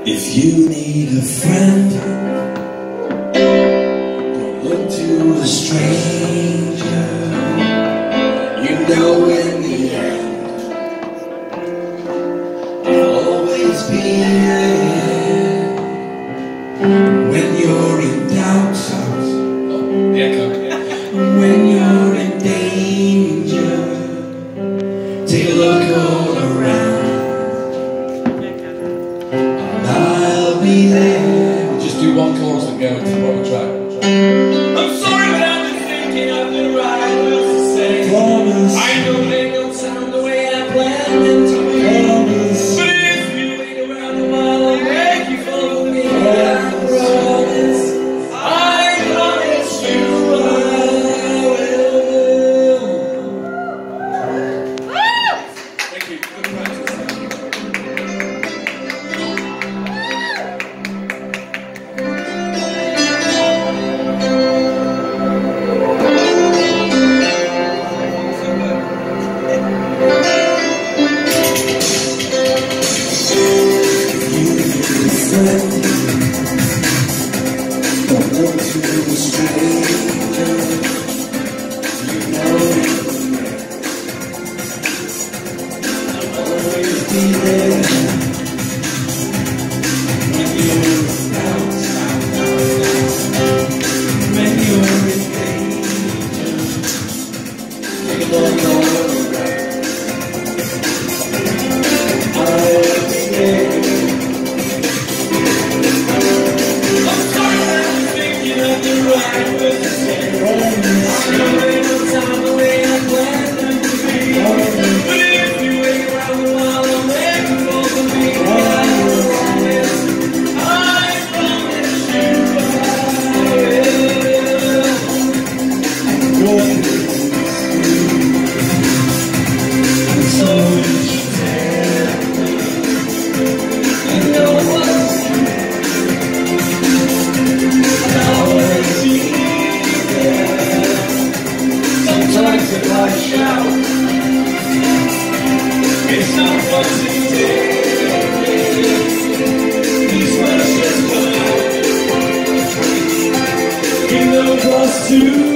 If you need a friend, don't look to a stranger. You know in the end, I'll always be there. When you're in doubt, when you're in danger, take a look all around. Be there. Just do one chorus and go into the proper track. I'm sorry, but I've been thinking of the right words to say. Promise. I know they don't sound the way I planned them to be. Promise. But if you wait around a while, I'll make you follow me. I promise. I promise you I will. Thank you. Good practice. Don't look to a stranger. You know I'll always be there. When you're in doubt, when you're in danger, take a look all around. I'll be there. If I shout, it's not what you did. These words just come out. You know what's to